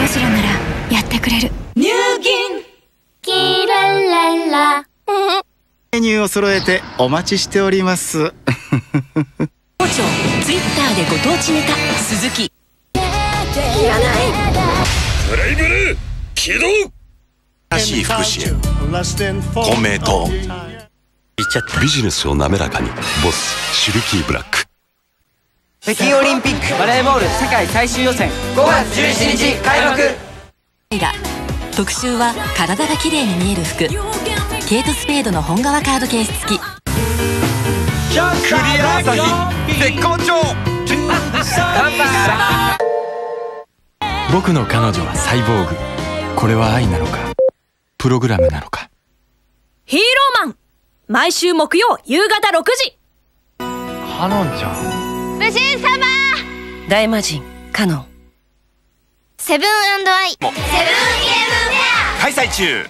しろならやってくれる。 乳銀キラララメニューを揃えてお待ちしております。 ツイッターでご当地ネタ鈴木。いらない。 プレイブルー起動。新しい福祉へ公明党。ビジネスを滑らかにボスシルキーブラック。 北京オリンピックバレーボール世界最終予選5月17日開幕。 特集は体が綺麗に見える服。ケイトスペードの本革カードケース付き。クリア朝日絶好調。 僕の彼女はサイボーグ。これは愛なのかプログラムなのか。 ヒーローマン毎週木曜夕方6時。 カノンちゃん。 武神様大魔神カノン。 セブン&アイセブンイレブンフェア開催中。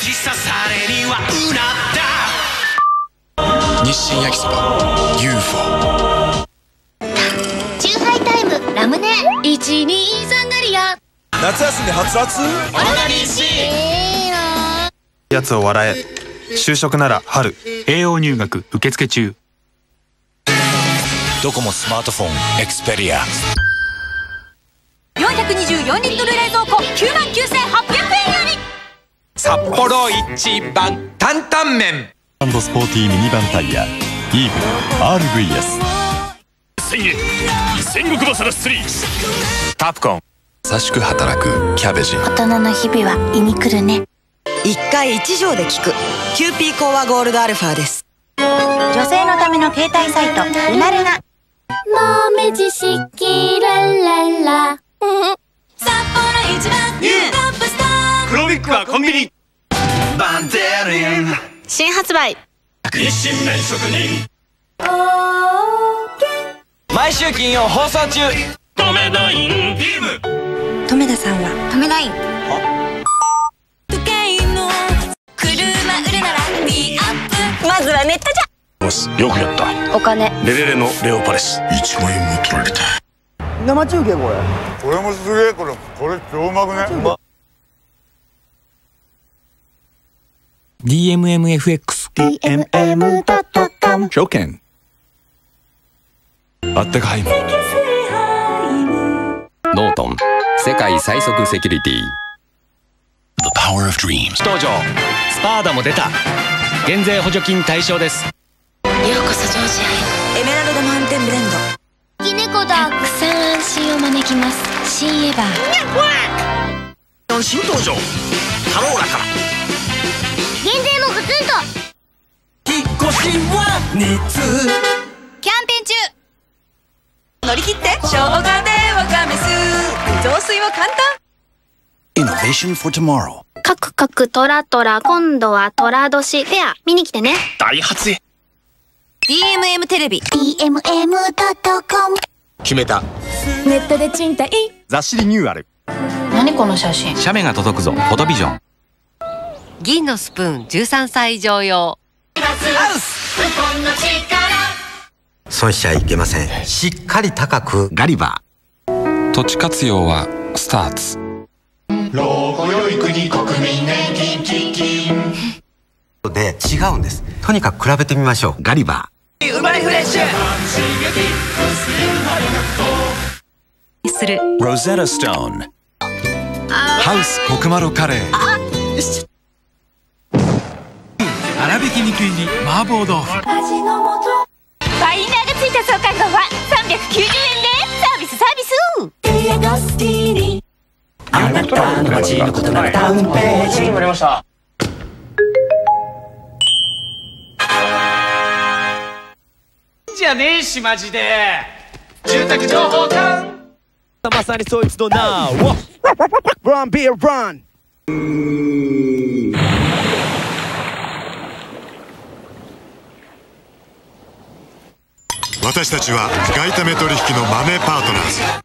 日清焼きそば UFO。 チューハイタイムラムネ123ガリア。 夏休み初熱オナニーシーやつを笑え。就職なら春。 栄養入学受付中。 ドコモスマートフォンエクスペリア。 424リットル冷蔵庫 99,800 円より。 札幌一番担々麺。 ランドスポーティーミニバンタイヤイーグル RVS。 1000円戦国バサラ3。カプコン。優しく働くキャベジン。 大人の日々は胃に来るね。 1回1錠で効くキューピーコアゴールドアルファです。 女性のための携帯サイトうなれな。 豆知識ラララ。札幌一番ニューカップスター。 クロミックはコンビニ。バンテリン。 新発売。 日清麺職人。 毎週金曜放送中。 トメナインビーム。 留田さんは止めないん。 時計の車売るならリアップ。 まずはネットじゃ。 ボスよくやった。 お金。 レレレのレオパレス1万円も取られた。 生中継これ。 これもすげえ。これ超うまくね。 DMMFX DMM.com 証券。あったかいもノートン世界最速セキュリティ。 The Power of Dreams。 登場。スパーダも出た。減税補助金対象です。 ようこそジョージアへ。エメラルドマウンテンブレンド。 キネコだ。 たくさん安心を招きます。新エヴァ。 新登場タローラから。 減税もガツンと。 引っ越しは熱。 キャンペーン中。 乗り切って生姜でわかめスープ。雑炊は簡単。 Innovation for tomorrow。 カクカクトラトラ今度はトラ年フェア見に来てね。 大発へ。 DMM テレビ。 DMM.com。 決めた。 ネットで賃貸。 雑誌リニューアル。 何この写真。 写メが届くぞフォトビジョン。 銀のスプーン13歳以上用。 損しちゃいけません。しっかり高く。ガリバー。土地活用はスターツ。 老後良い国国民年金基金で違うんです。とにかく比べてみましょう。ガリバー。うまいフレッシュするロゼッタストーン。 ハウスコクマロカレー。粗挽き肉入り麻婆豆腐。 味の素。バインダーがついた創刊号は390円でサービス。ディアゴスティーニ。 あなたの街のことならタウンページ。決まりました。じゃねえしマジで。住宅情報館。まさにそいつの名を Run be a run。 私たちは外為取引のマネーパートナーズ。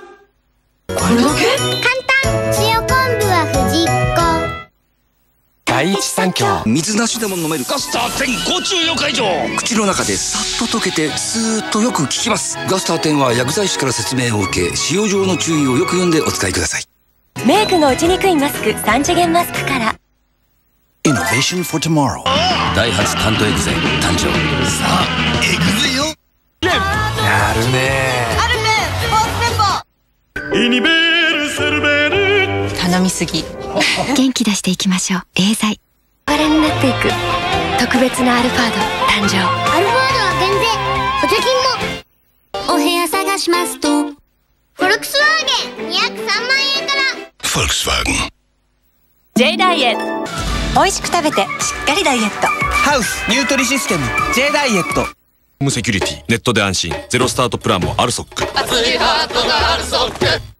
これだけ簡単。塩昆布は藤子。 外第一三共。 水なしでも飲めるガスター10ご注意を解除。口の中でさっと溶けてスーッとよく効きます。ガスター10は薬剤師から説明を受け、使用上の注意をよく読んでお使いください。 メイクの落ちにくいマスク3次元マスクから。 Innovation for tomorrow。 ダイハツタントエグゼ誕生。さあエグゼよ。 やるねアルメンスポーツメンバー。イニベルセルベル。 頼みすぎ。 元気出していきましょう。エーザイ。 あれになっていく特別なアルファード誕生。 アルファードは減税補助金も。お部屋探しますとフォルクスワーゲン203万円から。 フォルクスワーゲン。 J ダイエット。美味しく食べてしっかりダイエット。 ハウスニュートリシステム J ダイエット。 ホームセキュリティネットで安心ゼロスタートプランもアルソック。 熱いハートがアルソック。キリンが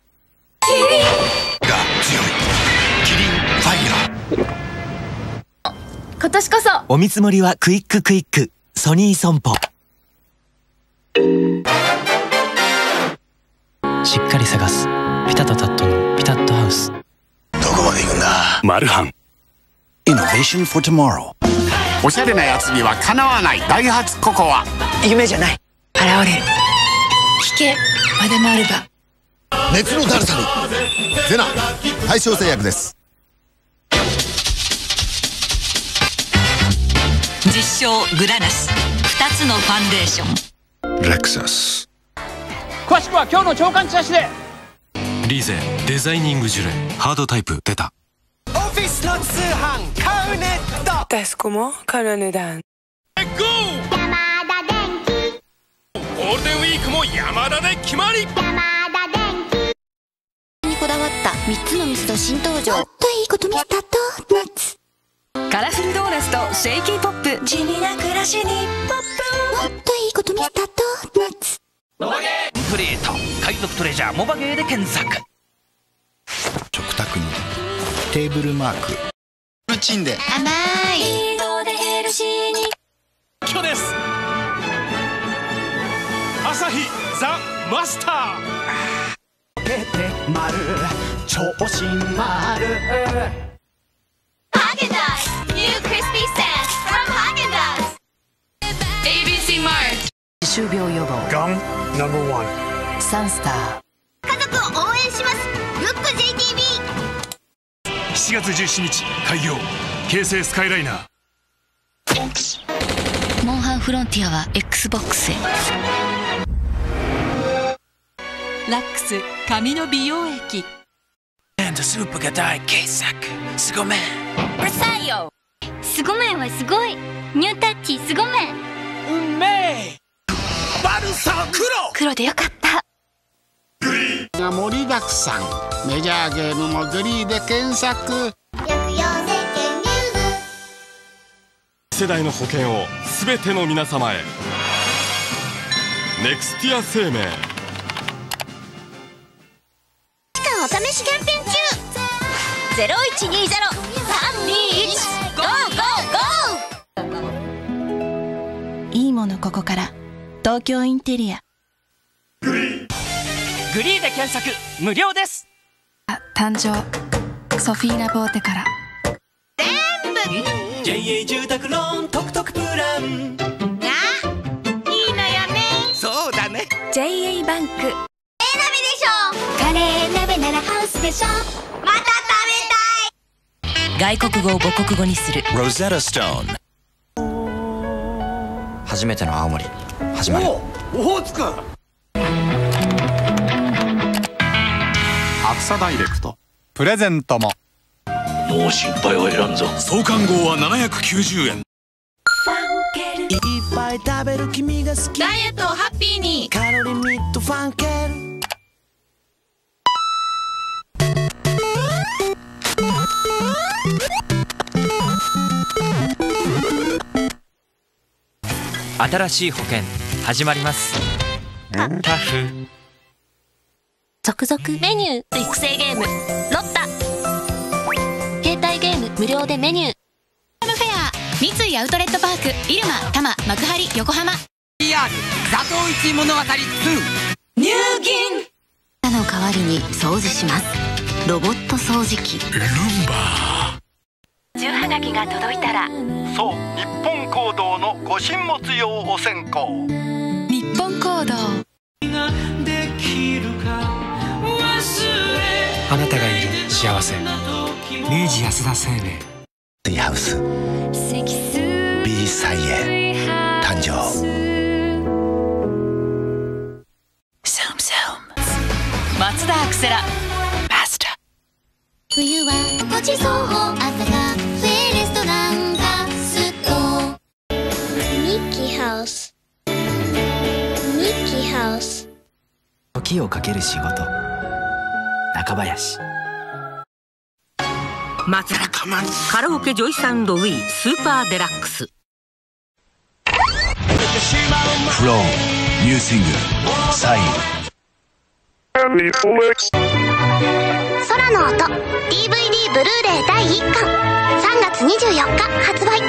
強い。キリンファイヤー。 今年こそお見積もりはクイッククイックソニー損保。しっかり探すピタとタットのピタッとハウス。 どこまで行くんだ。マルハン。 Innovation for tomorrow。 おしゃれなやつにはかなわないダイハツココア。 夢じゃない現れる。 引けマダムアルバ。 熱のだるさにゼナ大正製薬です。 実証グラナス2つのファンデーション。 レクサス。 詳しくは今日の朝刊チラシで。 リーゼデザイニングジュレハードタイプ出た。 オフィスの通販カウネット。 安くもカラ値段。 ゴーヤマダ電機。ゴールデンウィークもヤマダで決まり。ヤマダ電機にこだわった3つのミスト新登場。ちょっといいことミスタードーナツ。 カラフルドーナツとシェイキーポップ。地味な暮らしにポップ。 もっといいことミスタードーナツ。 モバゲープレート海賊トレジャーモバゲーで検索。 食卓にテーブルマーク。ルチンで甘い。 色でヘルシーに。 今日です。アサヒザ・マスター。 丸調子丸。 ハーゲンダッツ New Crispy Sands from Haagen Dazs ABC Mart 歯周病予防ガンNo.1 サンスター。 家族を応援します。ルック JTB。 7月17日開業京成スカイライナー。 モンハンフロンティアは XBOX へ。 ラックス髪の美容液。 スープが大傑作すごめん。 うるさいよ。すご麺はすごい。ニュータッチすご麺。 うんめい。バルサ黒でよかった。 グリーが盛りだくさん。メジャーゲームもグリーで検索。 世代の保険をすべての皆様へ。ネクスティア生命。 期間お試しキャンペーン中。 いいものここから東京インテリア。 グリーで検索無料です。 誕生ソフィーナ・ボーテから。 全部 JA 住宅ローン特特プラン。 がいいのよね。 そうだね。 JA バンク。 鍋でしょ。カレー鍋ならハウスでしょ。また食べたい。 外国語を母国語にするロゼッタストーン。 初めての青森始まる。 オホーツク。 アクサダイレクトプレゼントも。 もう心配はいらんぞ。創刊号は790円。 いっぱい食べる君が好き。 ダイエットをハッピーに。 カロリーミットファンケル。新しい保険始まります。タフ。 続々メニュー育成ゲームロッタ。携帯ゲーム無料でメニュー。フェア三井アウトレットパーク入間多摩幕張横浜。 PR 座頭市物語2入銀。 の代わりに掃除します。ロボット掃除機ルンバ。 中はがきが届いたら、 そう、日本香堂のご神物用お線香。 日本香堂。 あなたがいる幸せ。明治安田生命。 ティーハウス B サイエ誕生。 松田アクセラマスター。 冬はごちそうを朝がフェレストランガスト。ミッキーハウスミッキーハウス。 時をかける仕事。中林。 松田カラオケジョイサウンドウィースーパーデラックス。 フローニューシングルサイン。 空の音 DVD ブルーレイ第1巻3月24日発売。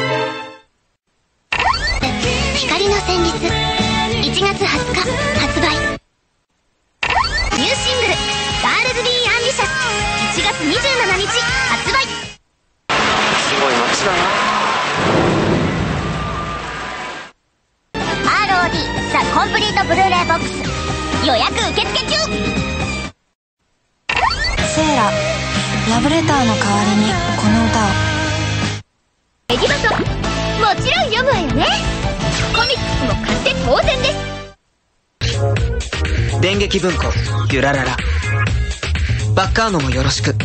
光の旋律1月20日発売。ニューシングルガールズビーアンビシャス1月27日発売。 すごい街だな。 ROD ザ・コンプリートブルーレイボックス予約受付中。 セーラ、ラブレターの代わりにこの歌を。 エディバソもちろん読むわよね。コミックスも買って当然です。 電撃文庫ゆららら。バッカーノもよろしく。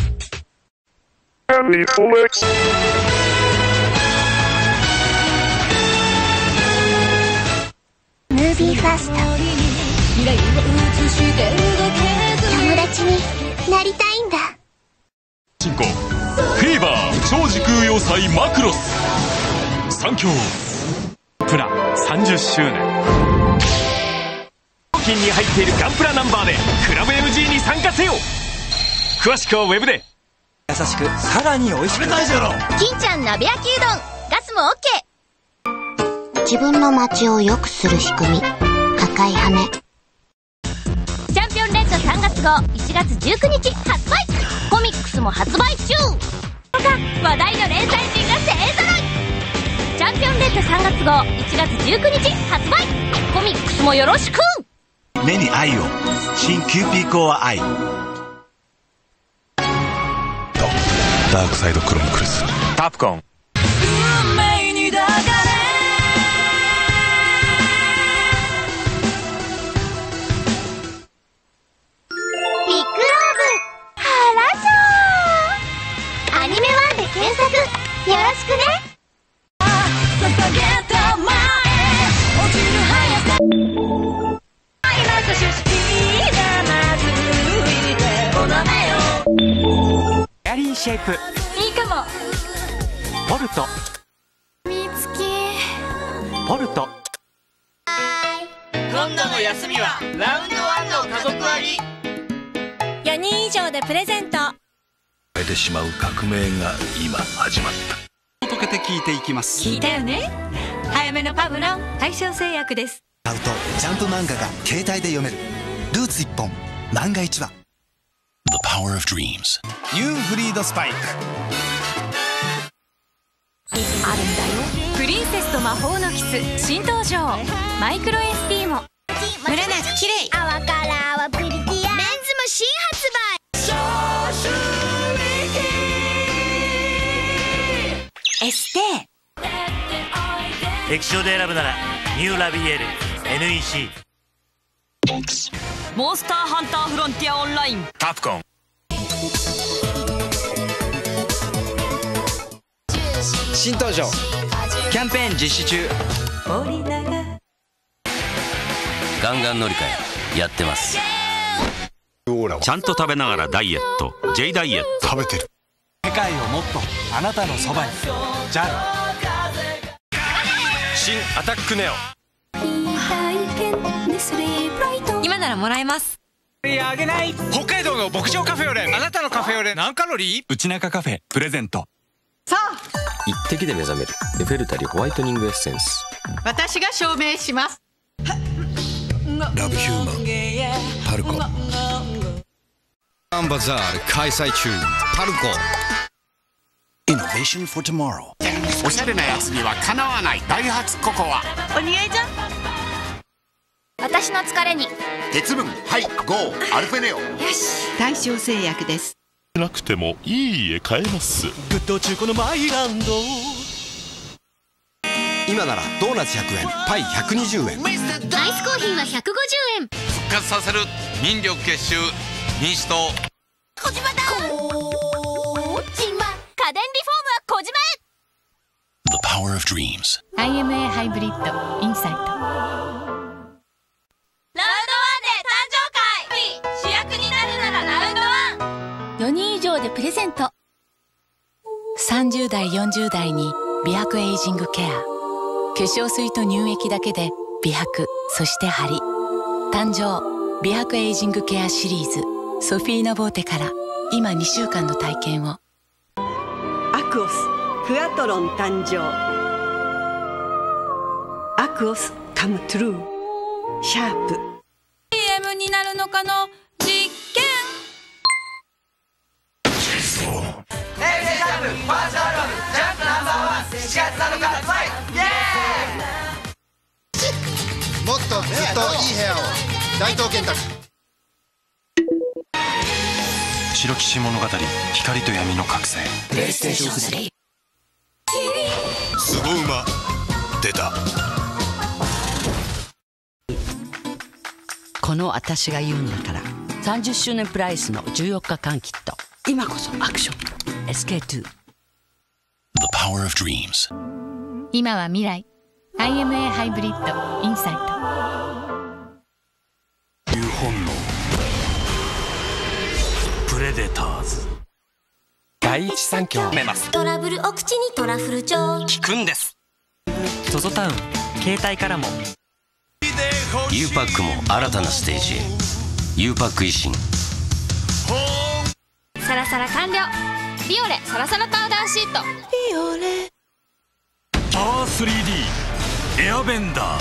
ムービーファースト。友達になりたいんだ。 進行フィーバー超時空要塞マクロス。三強プラ30周年。料金に入っているガンプラナンバーでクラブ MG に参加せよ。詳しくはウェブで。 優しくさらに美味しくないじゃろ。 金ちゃん鍋焼きうどんガスも OK。 自分の街を良くする仕組み赤い羽。チャンピオンレッド3月号1月19日発売。コミックスも発売中。話題の連載人が勢ぞろい。チャンピオンレッド3月号1月19日発売。コミックスもよろしく。 目に愛を新キューピーコアアイ。ダークサイドクロニクルス。タプコン。 アニメ1で検索よろしくね。 エアリーシェイプ。 いいかも。 ポルト。 見つけポルト。 今度の休みはラウンド1の家族割。 4人以上でプレゼント。 得てしまう革命が今始まった。 溶けて聞いていきます。 聞いたよね。早めのパブロン大正製薬です。 買うとジャンプ漫画が携帯で読める。ルーツ1本漫画1話。 The Power of Dreams。 ユーフリードスパイク。 あるんだよ。プリンセスと魔法のキス新登場。マイクロ SD もムラなく綺麗。 泡から泡プリティアメンズも新発売。 エステ液晶で選ぶならニューラビエール NEC。 モンスターハンターフロンティアオンライン。 タプコン。 新登場キャンペーン実施中。 ガンガン乗り換えやってます。 ちゃんと食べながらダイエット J ダイエット。 食べてる。 世界をもっとあなたのそばに。JAL。 新アタックネオ。 今ならもらえます。 あげない。北海道の牧場カフェオレ。あなたのカフェオレ何カロリー？ 内中カフェプレゼント。 一滴で目覚めるネフェルタリホワイトニングエッセンス。 私が証明します。 ラブヒューマンパルコ。 アンバザール開催中。パルコ Innovation for tomorrow。 おしゃれなやつにはかなわないダイハツココア。 お似合いじゃん。 私の疲れに鉄分ハイゴーアルフェネオ。 よし、大正製薬です。 なくてもいい家買えます。 グッド中古のマイランド。 今ならドーナツ100円、パイ120円、 アイスコーヒーは150円。 復活させる民力結集民主党。 小島だ。小島。家電リフォームは小島へ。 The power of dreams。 IMA ハイブリッドインサイト。 ラウンド1で誕生会。主役になるならラウンド1。 4人以上でプレゼント。30代40代に美白エイジングケア。化粧水と乳液だけで美白、そしてハリ。誕生美白エイジングケアシリーズソフィーナボーテから今2週間の体験を。 アクオスクアトロン誕生。アクオスカムトゥルーシャープ。 CM になるのかの実験。 もっとずっといい部屋を大東建託。 白騎士物語光と闇の覚醒。 プレイステーション3。 スゴウマ出た。 この私が言うんだから30周年プライスの14日間キット。今こそアクション SK2。 The power of dreams。 今は未来 IMA ハイブリッドインサイト。 本能プレデターズ。 第一三共めます。 トラブルお口にトラフル錠効くんです。 ZOZO タウン携帯からも U パックも新たなステージへ。 U パック維新。 サラサラ完了。ビオレサラサラパウダーシート。ビオレ R3D エアベンダー。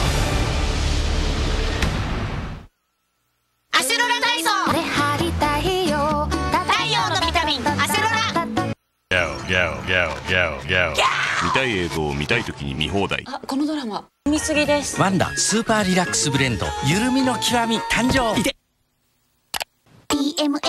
アセロラダイソー。これ貼りたいよ。太陽のビタミンアセロラ。 見たい映像を見たい時に見放題。 このドラマ見すぎです。 ワンダスーパーリラックスブレンド緩みの極み誕生。いて DMM.com。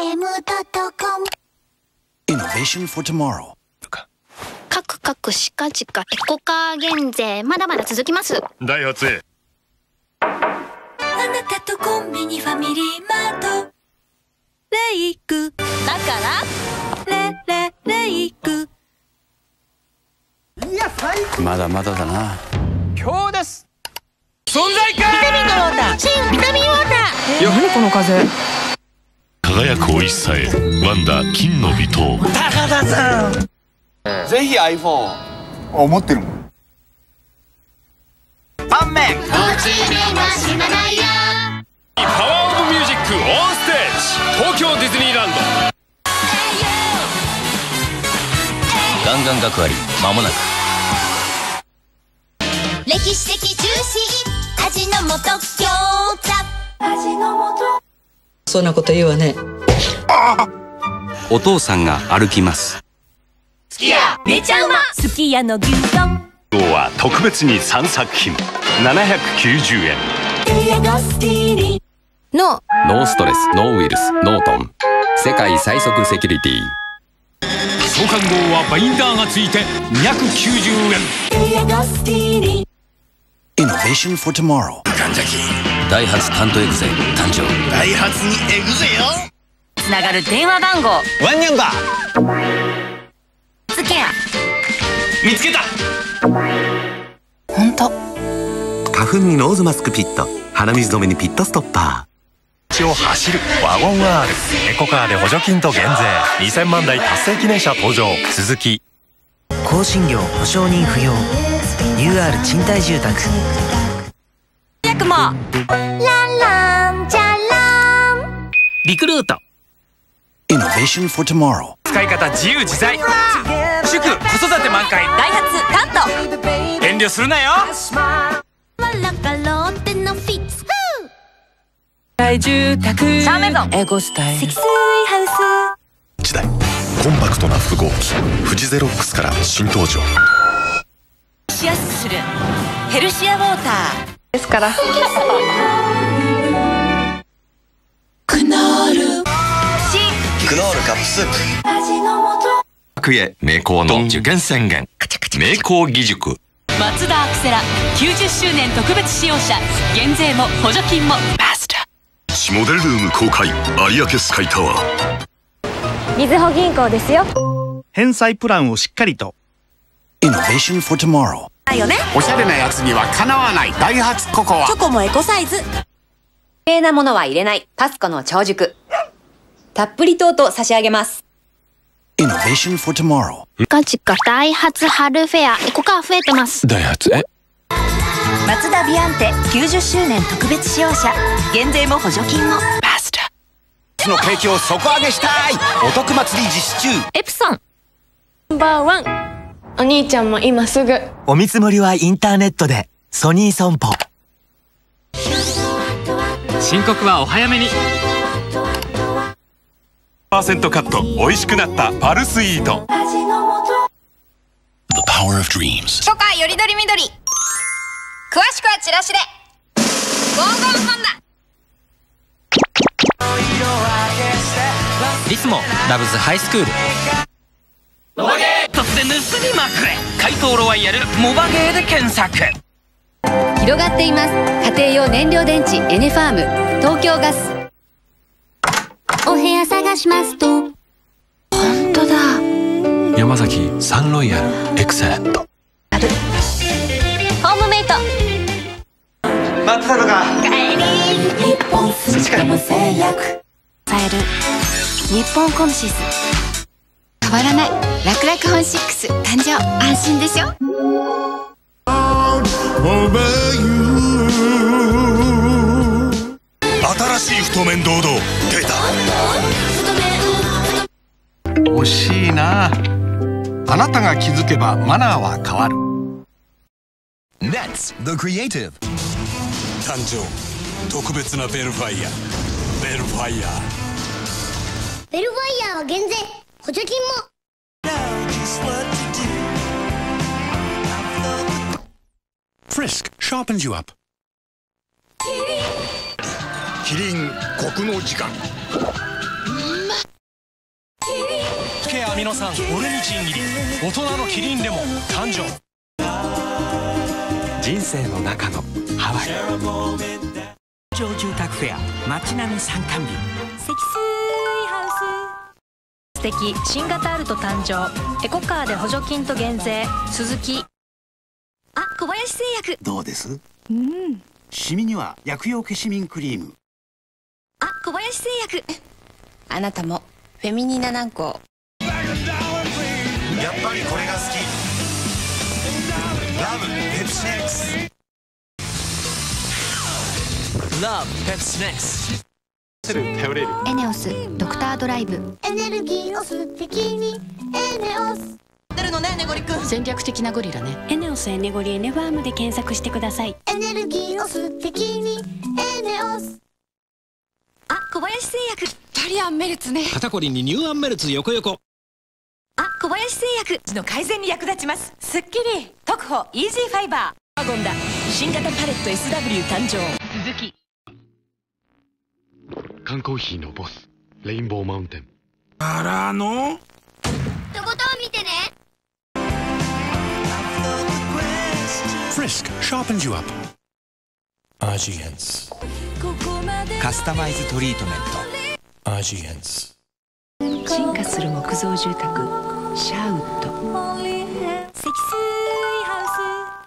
Innovation for tomorrow。 カクカクシカチカエコカー減税まだまだ続きます。 ダイハツへ。 あなたとコンビニファミリーマート。レイクだからレイク。 まだまだだな。 今日です。 存在感。 ビタミンのウォーター。新ビタミンウォーター。 何この風。 輝く美味しさへ。ワンダ金の微糖。 高田さん。 ぜひ iPhone 思ってるもん。 パン麺。 おうちでは死なないよ。 パワーオブミュージックオンステージ東京ディズニーランド。 ガンガン学割間もなく。 歴史的ジューシー味の素餃子。味の素。 そんなこと言うわね。 お父さんが歩きます。 すき家めちゃうますき家の牛丼。 今日は特別に3作品790円。 ノノーストレスノーウイルスノートン。世界最速セキュリティ。 創刊号はバインダーがついて290円。 Innovation for tomorrow。 ダイハツタントエグゼ誕生。 ダイハツにエグゼよ。 つながる電話番号。 ワンニャンだ。 スケア見つけた。 本当。 花粉にノーズマスクピット、鼻水止めにピットストッパー。 を走るワゴン R エコカーで補助金と減税2000万台達成記念車登場。続き更新料保証人不要 UR 賃貸住宅。 ヤクモランランジャラン。 リクルート。 Innovation for tomorrow。 使い方自由自在。祝子育て満開。 ダイハツカント。 遠慮するなよ。 ワラカロッテのフィッツ。 住宅シャーメゾンエゴスタイル積水ハウス。 時代コンパクトな複合機フジゼロックスから新登場。 しやすくするヘルシアウォーターですから。 クノールカップスープ。学へ名工の受験宣言。名工義塾。 マツダアクセラ90周年特別使用車、減税も補助金も。 モデルルーム公開有明スカイタワー。 みずほ銀行ですよ。 返済プランをしっかりと。 Innovation for tomorrow。 おしゃれなやつにはかなわないダイハツココア。 チョコもエコサイズ。 余計なものは入れないパスコの長熟。たっぷりトート差し上げます。 Innovation for tomorrow。 近々ダイハツ春フェアエコカー増えてます。 ダイハツマツダビアンテ90周年特別使用車、減税も補助金も。 の景気を底上げしたい。お得祭り実施中。 エプソンナンバーワン。お兄ちゃんも今すぐ。 お見積もりはインターネットで。ソニー損保。 申告はお早めに。 %カット美味しくなったパルスイート。 The Power of Dreams。 初夏よりどりみどり。詳しくはチラシで。ゴーゴーホンダ。 リスモラブズハイスクール。モバゲー突然盗みまくれ。怪盗ロワイヤルモバゲーで検索。 広がっています。家庭用燃料電池エネファーム東京ガス。 お部屋探しますと本当だ。 山崎サンロイヤルエクセレント。 ホームメイト松太郎が帰り。日本スチカム製薬使える日本コムシス。変わらないラクラクホン6誕生。安心でしょ。 新しい太麺堂々出た。 惜しいな。あなたが気づけばマナーは変わる。 Nets The Creative。 誕生特別なベルファイア。ベルファイア。 ベルファイヤーは減税補助金も。 Frisk sharpens you up。 キリン国の時間。 ケアミノ酸オルニチン入り大人のキリンレモン誕生。 人生の中のハワイ。上住宅フェア街並み参観日。 積水ハウス。素敵新型アルト誕生。エコカーで補助金と減税。鈴木。あ、小林製薬。 どうです？ うんシミには薬用消しミンクリーム。 あ、小林製薬。 あなたもフェミニナ軟膏。 やっぱりこれが好き。ラブペプシネックス。 ラブペプシネックス。 エネオスドクタードライブ。エネルギーを素敵にエネオス。 出るのね、ネゴリ君。戦略的なゴリラね。 エネオスエネゴリエネファームで検索してください。 エネルギーを素敵にエネオス。 あ、小林製薬。 タリアンメルツね。 肩こりにニューアンメルツ横横。 あ、小林製薬の改善に役立ちます。スッキリ特保イージーファイバー。ワゴンダ新型パレット SW 誕生。鈴木。 缶コーヒーのボスレインボーマウンテン。 からのとことん見てね。 Frisk sharpens you up。 アジエンス。 カスタマイズトリートメント。アジエンス。 進化する木造住宅シャウッド。 積水ハ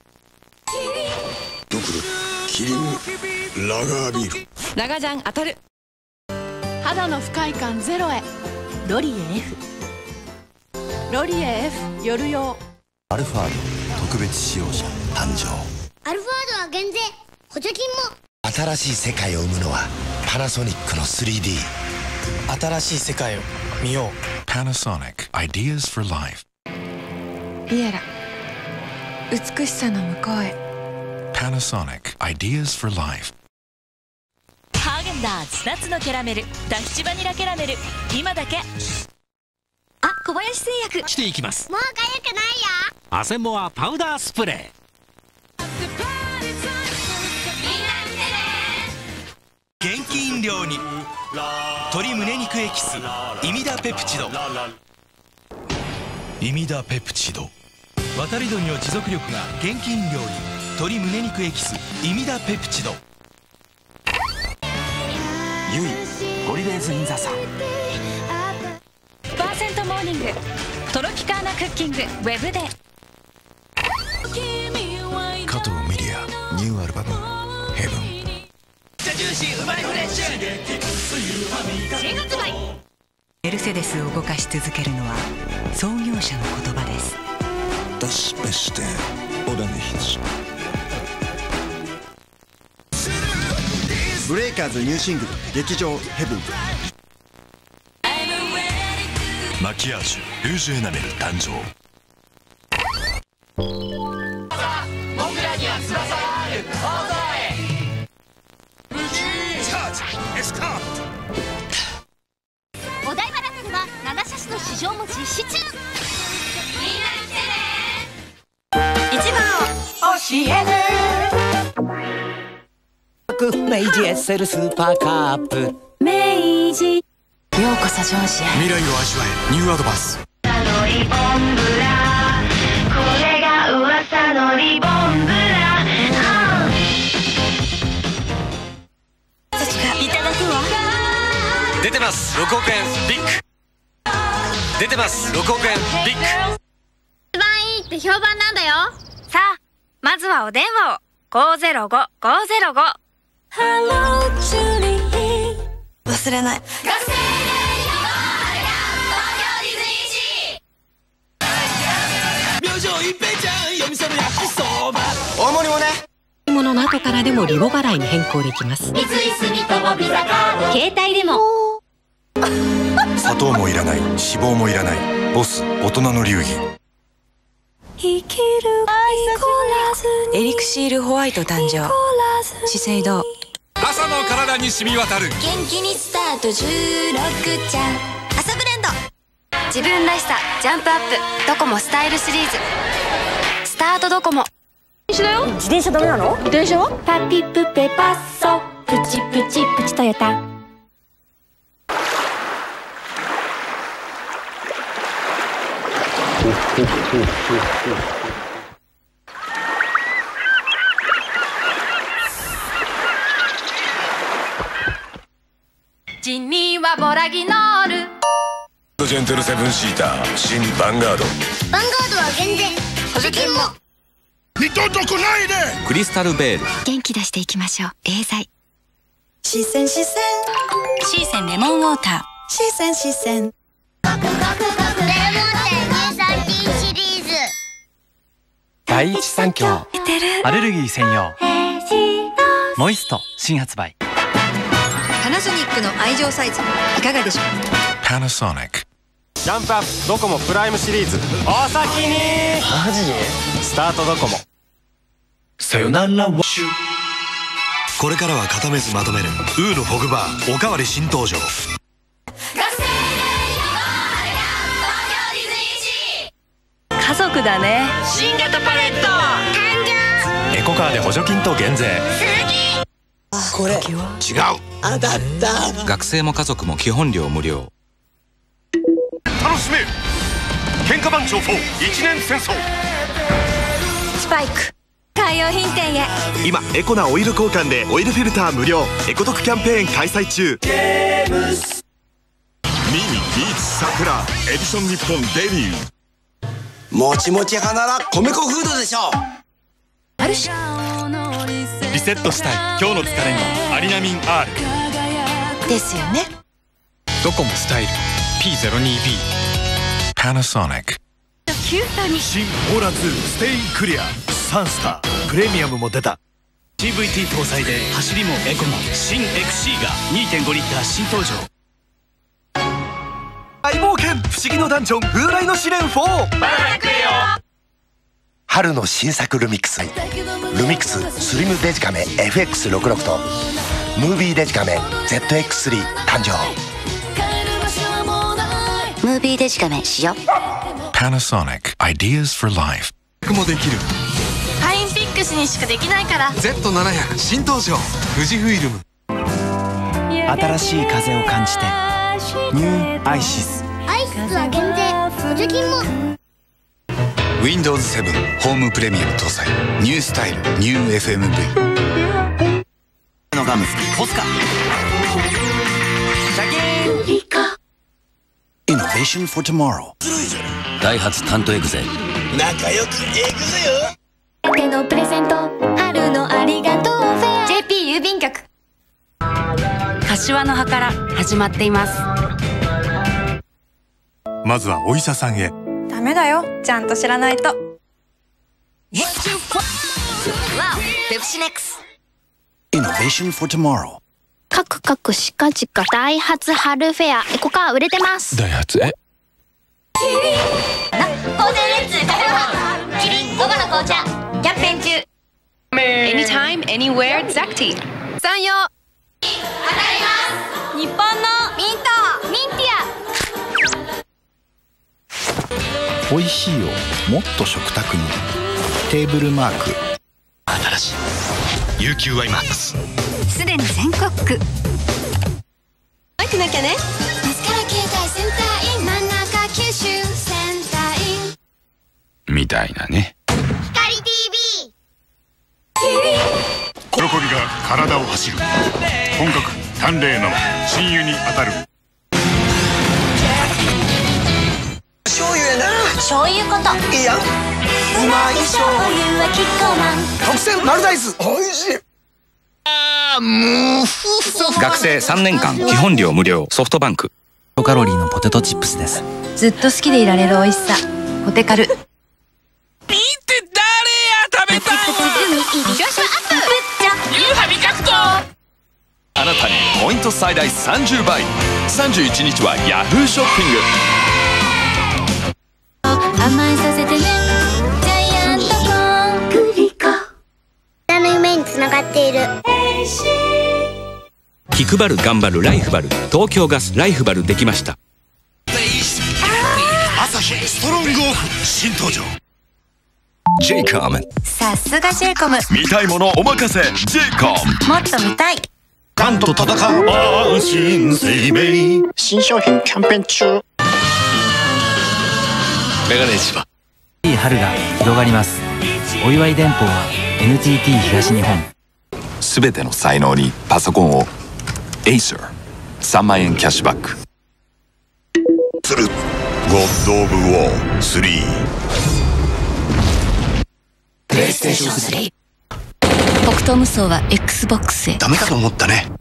ドクルキリンラガービール。 ラガジャン当たる。 肌の不快感ゼロへ。 ロリエ F。 ロリエ F 夜用。 アルファード特別使用車誕生。 アルファードは減税補助金も。 新しい世界を生むのはパナソニックの 3D。 新しい世界を見よう。 Panasonic Ideas for Life。 ビエラ美しさの向こうへ。 Panasonic Ideas for Life。 ハーゲンダーズ夏のキャラメルダッシュバニラキャラメル今だけ。 あ、小林製薬していきます。 もう痒くないよ。 アセモアパウダースプレー。 元気飲料に鶏胸肉エキスイミダペプチド。イミダペプチド、渡り鳥の持続力が元気飲料に鶏胸肉エキスイミダペプチド。 ゆいホリデーズ・イン・ザ・サン。 %モーニングトロピカーナクッキングウェブで。 加藤ミリアニューアルバムヘブン。 ジューシーうまいフレッシュ新発売。 メルセデスを動かし続けるのは創業者の言葉です。 Das Beste oder nichts。 ブレイカーズニューシングル劇場ヘブン。 マキアージュルージュエナメル誕生。 僕らには翼がある。 お台場ラテでは7車種の試乗も実施中。みんな来てね。 一番を教える。 明治エッセルスーパーカープ。 明治。 ようこそ上司へ。 未来を味わえニューアドバンス。 これが噂のリボンブラ。 いただくわ。 出てます6億円ビッグ。出てます6億円ビッグ。 一番いいって評判なんだよ。 さあ、まずはお電話を。505-505。 忘れない。 明星一平ちゃん夜店の焼きそば。 大盛りもね。 ものの後からでもリボ払いに変更できます。 三井住友ビザカード。 携帯でも砂糖もいらない脂肪もいらないボス大人の流儀。 エリクシールホワイト誕生。資生堂。 朝の体に染み渡る。 元気にスタート16ちゃん朝ブレンド。 自分らしさジャンプアップドコモスタイルシリーズ。スタートドコモ。 自転車ダメなの？自転車は？パピプペパッソプチプチプチトヨタ。 ジンニーはボラギノール。 ジェントルセブンシーター新ヴァンガード。 ヴァンガードは全然補助金も。 二度と来ないで。 クリスタルベール。 元気出していきましょう。エーザイ。 シーセンシーセン。 シーセンレモンウォーター。 シーセンシーセン。 レモン店乳酸菌シリーズ。 第一三共アレルギー専用モイスト新発売。 パナソニックの愛情サイズいかがでしょう。 パナソニック。 ジャンプアップドコモプライムシリーズお先に。マジ？スタートドコモ。 さよならワッシュ。これからは固めずまとめるウーのフォグバーおかわり新登場。 家族だね。 新型パレット誕生。 エコカーで補助金と減税。 これ違う。 当たった。 学生も家族も基本料無料。 楽しめ喧嘩番長4一年戦争。 スパイク海洋品店へ。 今エコなオイル交換でオイルフィルター無料エコ得キャンペーン開催中。 ミニビーツ桜エディション日本デビュー。 もちもち派なら米粉フードでしょう。 あるしリセットしたい今日の疲れにアリナミン R ですよね。 ドコモスタイル P02B。 パナソニック。 キュートに新オーラ2ステイクリア3スタープレミアムも出た。 CVT 搭載で走りもエコも新 XC が 2.5 リッター新登場。 大冒険不思議のダンジョン風来の試練4。春の新作ルミックス。ルミックススリムデジカメ FX66 とムービーデジカメ ZX3 誕生。 ムー UV デジカメ使用。 Panasonic Ideas for Life もできる。 ファインピックスにしかできないから。 Z700 新登場。富士フイルム。 新しい風を感じてニューアイシス。 アイスは減税、補助金も。 Windows 7ホームプレミアム搭載ニュースタイルニュー FMV のガムポスカシャキーンリカ Innovation for Tomorrow ダイハツタントエグゼ仲良くエグゼよ。 手のプレゼント春のありがとうフェア JP 郵便局。 柏の葉から始まっています。 まずはお医者さんへ。 ダメだよ、ちゃんと知らないと。 わお、ペプシネックス。 Innovation for Tomorrow カクカクしかじかダイハツ春フェアエコカー売れてます。 ダイハツコーデレッツカフェはキリン午後の紅茶キャンペーン中。 Anytime, anywhere, Zacti 産業。 当たります。日本のミントミンティ美味しいをもっと食卓に。テーブルマーク。 新しい UQY-MAX すでに全国区。 マイクなきゃね。 マスカラ携帯センターイン真ん中九州センターインみたいなね。 光 TV 喜びが体を走る。本格淡麗なの親友に当たる。 醤油やな。 醤油こといいやん。うまい醤油はキッコーマン。 特選丸大豆おいしい。 学生3年間基本料無料。ソフトバンク。 高カロリーのポテトチップスです。 ずっと好きでいられる美味しさ。ポテカル。 見て誰や食べたい。 調子はアップ。 夕飯味覚と。 あなたにポイント最大30倍。31日はヤフーショッピング。 甘えさせてねジャイアントコーングリコ。 の夢につながっている。 気配る頑張るライフバル。東京ガスライフバルできました。 アサヒストロングオフ新登場。 JCOM さすが JCOM。 見たいものお任せ JCOM。 もっと見たい。 ガンと戦う安心生命。 新商品キャンペーン中。 メガネ市場。 いい春が広がります。お祝い電報は NTT 東日本。 すべての才能にパソコンを Acer3 万円キャッシュバック。 するゴッド・オブ・ウォー3。 プレイステーション3。北東無双は XBOX へ。 ダメかと思ったね。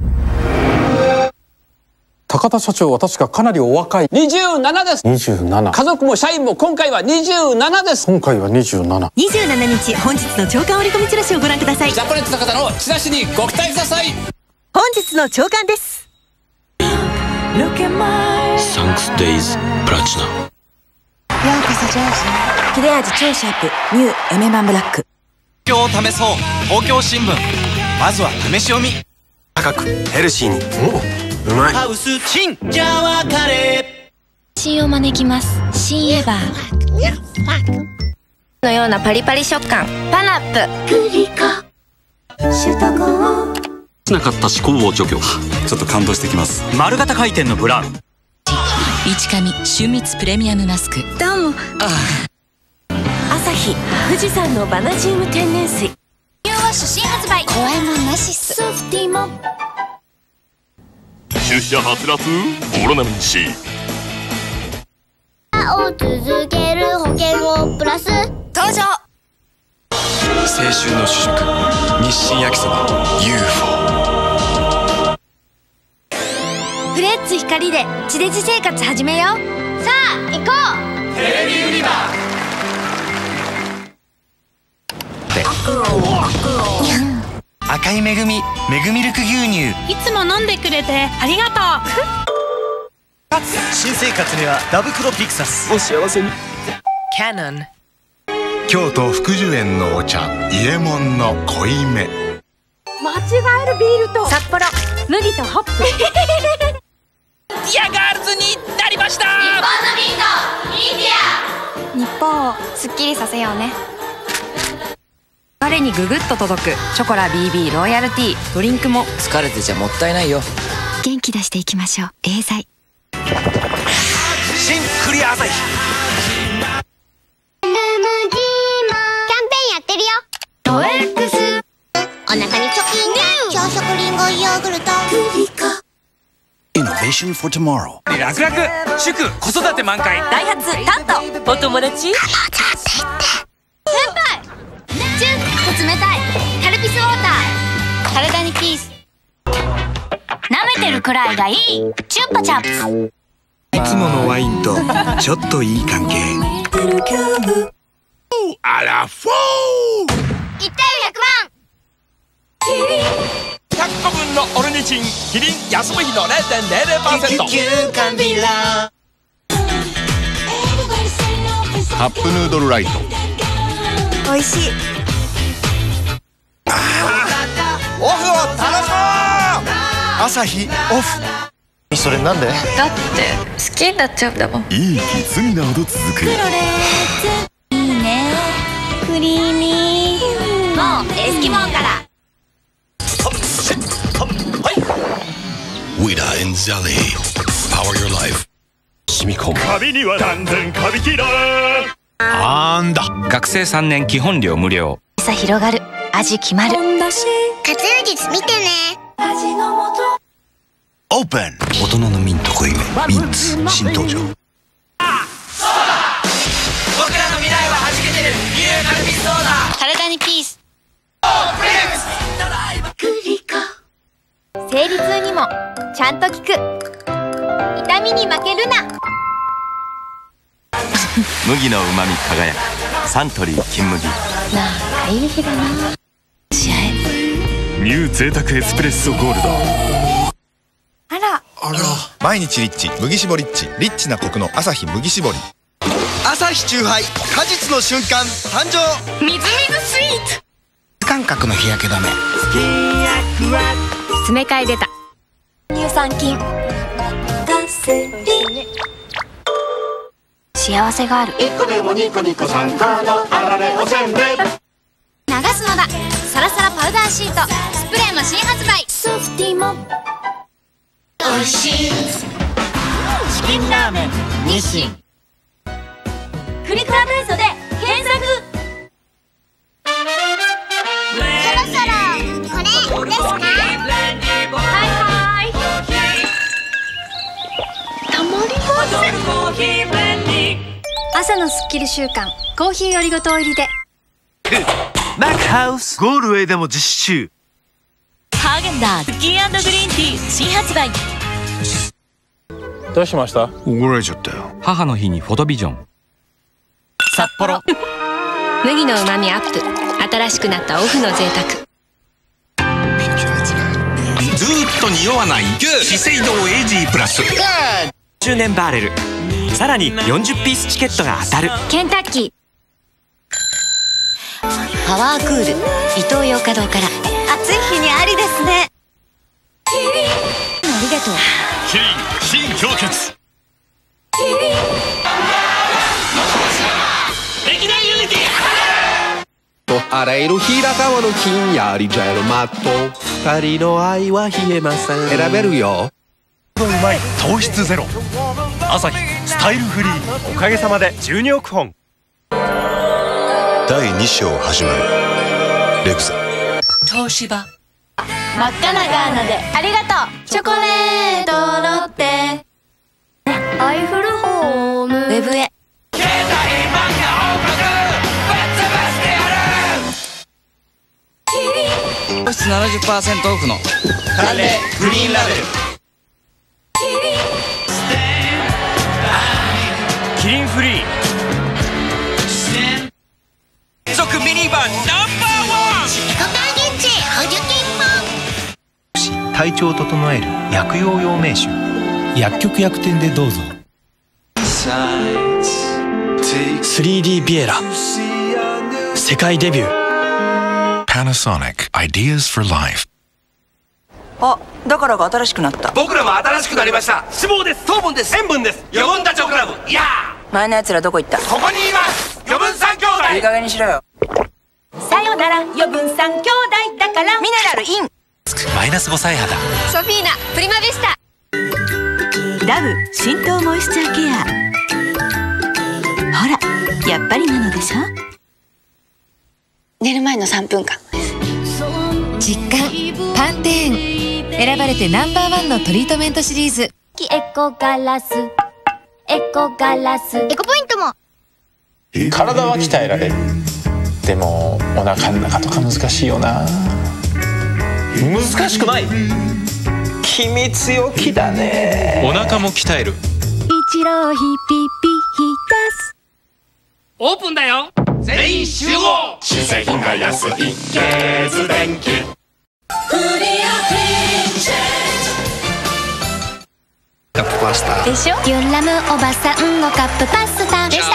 高田社長は確かかなりお若い。27です。27。家族も社員も今回は27です。今回は27。 27日本日の朝刊織り込みチラシをご覧ください。 ジャパネット高田のチラシにご期待ください。 本日の朝刊です。 サンクスデイズプラチナ。 ようこそジョージ。切れ味超シャープニューエメマンブラック。 東京を試そう。東京新聞。まずは試し読み。 高くヘルシーに。うまい。 ハウスチンジャワカレー。 新を招きます。新エヴァのようなパリパリ食感。パナップグリコ。首都高しなかった思考を除去。 ちょっと感動してきます。 丸型回転のブラウン。 一紙春蜜プレミアムマスク。 どうも。アサヒ富士山のバナジウム天然水。 ニューワッシュ新発売。怖いもんなしっす。ソフティも出社はつらつオロナミン C。 を続ける保険をプラス登場。 青春の主食日清焼きそば UFO。 フレッツ光で地デジ生活始めよう。さあ行こう。 テレビ売り場。 赤い恵みミルク牛乳。 いつも飲んでくれてありがとう。 新生活にはダブクロピクサス。お幸せに。 キャノン。 京都福寿園のお茶伊右衛門の濃いめ。 間違えるビールと札幌麦とホップ。 ィアガールズになりました。日本のミント、インディア。 日本をすっきりさせようね。 彼にググッと届くショコラ BB ロイヤルティー。ドリンクも疲れてちゃもったいないよ。 元気出していきましょう。エーザイ新クリアアサヒ。 ルームジーマキャンペーンやってるよ。ド X お腹にチョキンね。朝食リンゴヨーグルト。 Innovation for tomorrow。 楽々祝子育て満開。 ダイハツタント。お友達。 先輩チュッと冷たいカルピスウォーター。体にピース。舐めてるくらいがいいチュッパチャップ。 いつものワインとちょっといい関係。 アラフォー。 いったよ100万。 100個分のオルニチンキリン休む日の 0.00%。 カップヌードルライト。 美味しい。 オフを楽しもう。 朝日オフ。 それなんで？ だって好きになっちゃうんだもん。 いい実味なほど続く。 いいね。クリーミー。 もうエスキモーから。 ウィダー&ゼリー Power your life。 染み込む。 カビには断然カビキラー。 なんだ。 学生3年基本料無料。 さ広がる。味決まる。 活用術見てね。味の素。 オープン。大人のミント濃いめミンツ新登場。 僕らの未来ははじけてる。ニューカルピスソーダ。 体にピース。 生理痛にもちゃんと効く。痛みに負けるな。 麦の旨味輝くサントリー金麦。 なんかいい日だな。試合ニュー贅沢エスプレッソゴールド。 あら毎日リッチ麦搾りッチリッチなコクのアサヒ麦搾り。 アサヒチューハイ果実の瞬間誕生。 みずみずスイート。 感覚の日焼け止め。 詰め替え出た。乳酸菌。幸せがある。 1個でも2個2個3個のあられおせんべい。 流すのだ。サラサラパウダーシート。スプレーも新発売。ソフティもおいしい。チキンラーメン日清。 クリカー体操で検索。 そろそろこれですか。 はいはい。たまりません。朝のスッキリ習慣コーヒーオリゴ糖入りで。 マックハウスゴールウェイでも実施中。 ハーゲンダーズクッキー&グリーンティー新発売。 どうしました？ 怒られちゃったよ。 母の日にフォトビジョン。札幌。 麦の旨味アップ。新しくなったオフの贅沢。 ずーっと匂わない資生堂 AG プラス。 10年バーレル。さらに40ピースチケットが当たる。 ケンタッキー。 パワークールイトーヨーカドーから。 暑い日にありですね。ありがとう。 キリン新氷結。歴代ユニティ。 あらゆる平川のひんやりジェルマット。二人の愛は冷えません。選べるよ。 うまい糖質ゼロ。アサヒスタイルフリー。おかげさまで12億本。 第2章始まる。レクザ東芝。 真っ赤なガーナでありがとう。チョコレートロッテアイフルホームウェブへ。 携帯漫画王国ぶっ潰してやる。 糖質 70% オフのカレーグリーンラベル。キリンフリー。続ミニバンナンバーワン。 自己還元値補助金も。 体調を整える薬用養命酒。薬局薬店でどうぞ。 3D ビエラ世界デビュー。 Panasonic Ideas for Life。 あ、だからが新しくなった。 僕らも新しくなりました。 脂肪です。糖分です。塩分です。 余分ダチョウ倶楽部。いや前のやつらどこ行った？ ここにいます。余分三兄弟。 いい加減にしろよ。 さよなら余分三兄弟だからミネラルイン。 マイナス5歳肌。 ソフィーナプリマベスタ。 ラブ浸透モイスチャーケア。ほらやっぱりなのでしょ。 寝る前の3分間。実感パンテーン選ばれてNo.1のトリートメントシリーズ。 エコガラスエコガラスエコポイントも。 体は鍛えられる。でもお腹の中とか難しいよな。 難しくない。 君強気だね。 お腹も鍛える。 一郎ヒピピヒタス。 オープンだよ。全員集合。 新製品が安いケーズ電気。 カップパスタでしょ。ユンラムおばさんのカップパスタでした。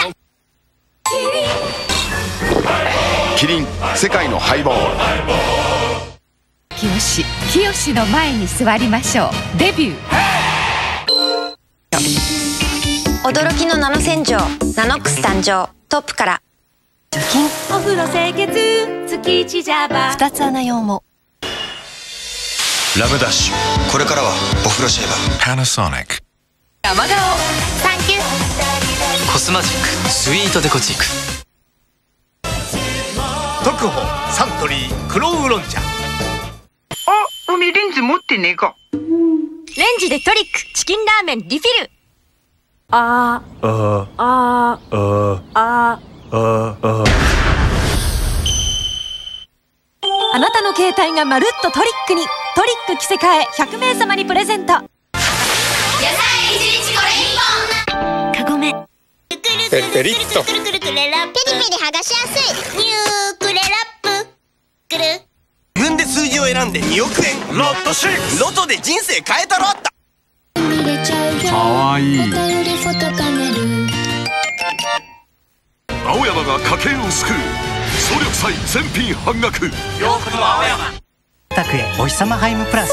キリン世界のハイボール。 清の前に座りましょう。デビュー。 驚きのナノ洗浄ナノックス誕生。トップから除菌。 お風呂清潔月一ジャバ 2つ穴用も。 ラムダッシュ、これからはお風呂シェーバー。 Panasonic。 山顔サンキュー。 コスマジックスイートデコチーク。 特保サントリー黒ウーロン茶。 あ、海レンズ持ってねえか。 レンジでトリックチキンラーメンリフィル。あなたの携帯がまるっとトリックに。トリック着せ替え100名様にプレゼント。野菜一日これ1本。カゴメペリッとくるくるくるラペリペリ剥がしやすいニュークレラップくる。 自分で数字を選んで2億円。ロット6。ロトで人生変えたろ。 かわいい。 青山が家計を救う総力祭全品半額。 洋服も青山。 タクへお日様ハイムプラス。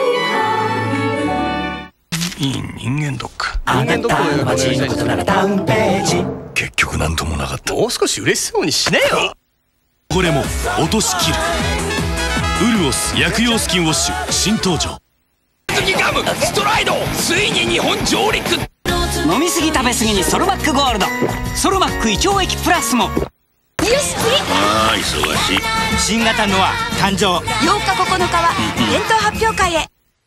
いい人間ドック。 あなたの街のことならタウンページ。 結局なんともなかった。 もう少し嬉しそうにしねえよ。 これも落としきる。ウルオス薬用スキンウォッシュ新登場。 次ガムストライドついに日本上陸。 飲みすぎ食べすぎにソルマックゴールド。ソルマック胃腸液プラスも。 よし次。 ああ忙しい。 新型ノア誕生。8日9日はイベント発表会へ。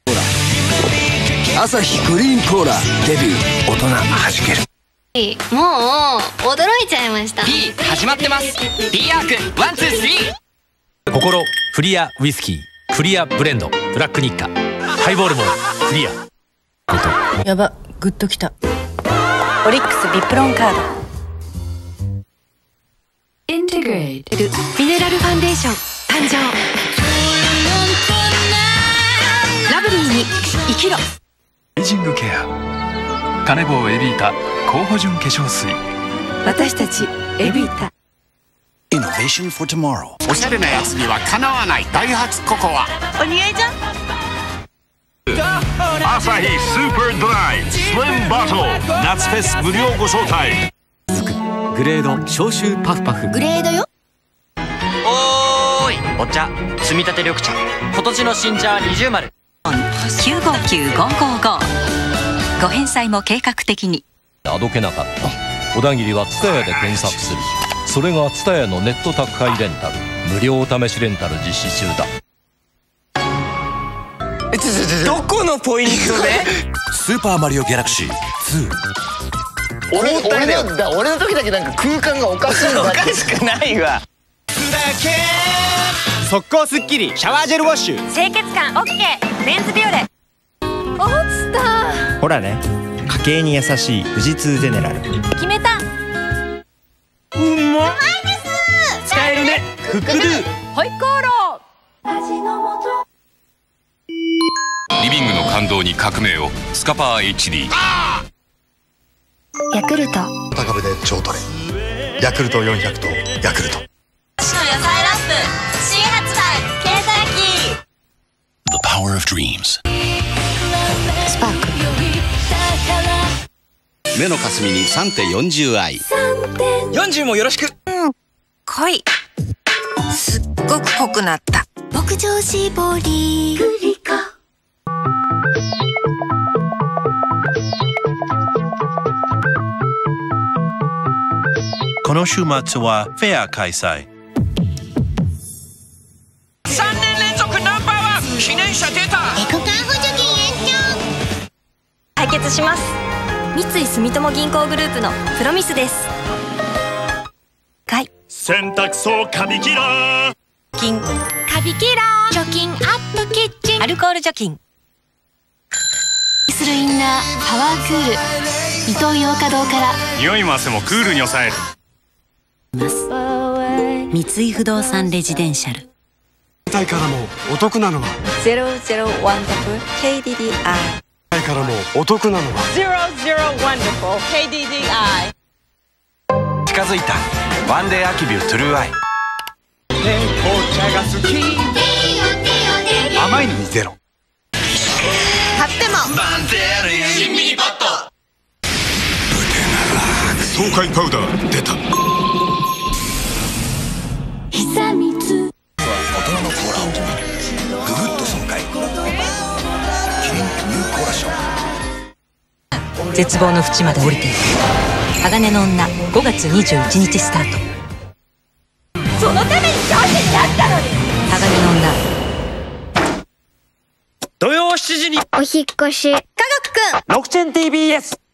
アサヒグリーンコーラデビュー。大人はじける。 もう驚いちゃいました。 P 始まってます。 P アーク1、2、3。 心クリアウイスキークリアブレンドブラックニッカハイボールもクリア。 やば、グッときた。オリックスビプロンカード。 インテグレートミネラルファンデーション誕生。ラブリーに生きろ。 エイジングケアカネボウエビータ高補純化粧水。 私たちエビータ。 Innovation for tomorrow。おしゃれなやつにはかなわないダイハツココア。 お似合いじゃん。 アサヒスーパードライスリムバトル夏フェス無料ご招待。 グレード消臭パフパフ。 グレードよ。 おーいお茶積み立て緑茶。今年の新茶20丸。 959555。ご返済も計画的に。 あどけなかった。小田切はツタヤで検索する。それがツタヤのネット宅配レンタル無料お試しレンタル実施中だ。 どこのポイントでスーパーマリオギャラクシー2。 俺の時だけなんか空間がおかしいんだ。 おかしくないわ。 速攻スッキリシャワージェルウォッシュ。 清潔感 OK メンズビオレ。 落ちた。 ほらね、家計に優しい富士通ゼネラル。 決めた。 うまいです。使えるねクックドゥ。 ホイコーロー。 リビングの感動に革命をスカパー HD。 ヤクルト。 高部で超トレヤクルト400とヤクルト。 野菜ラップ新発売携帯機。 The power power of dreams. スパーク目の霞に3手40愛40もよろしく。 濃い。すっごく濃くなった。 牧場絞りグリカこの週末はフェア開催。 3年連続ナンバーワン記念車出た。 エコカー補助金延長解決します。三井住友銀行グループのプロミスです。 洗濯槽カビキラー金カビキラー除菌アットキッチンアルコール除菌するインナーパワークール伊東洋華堂から匂いも汗もクールに抑える。 三井不動産レジデンシャル。 携帯からもお得なのは 00 Wonderful KDDI。 携帯からもお得なのは 00 Wonderful KDDI。 近づいたワンデーアキビュートゥルーアイ。 紅茶が好き。 甘いのにゼロ。 買っても新ミニパッド。 爽快パウダー出た。 久光大人のコーラをググッと爽快。キリンニューコーラショー。 絶望の淵まで降りていく鋼の女5月21日スタート。 そのために上司になったのに。 鋼の女土曜7時にお引っ越し楽くん 6,000TBS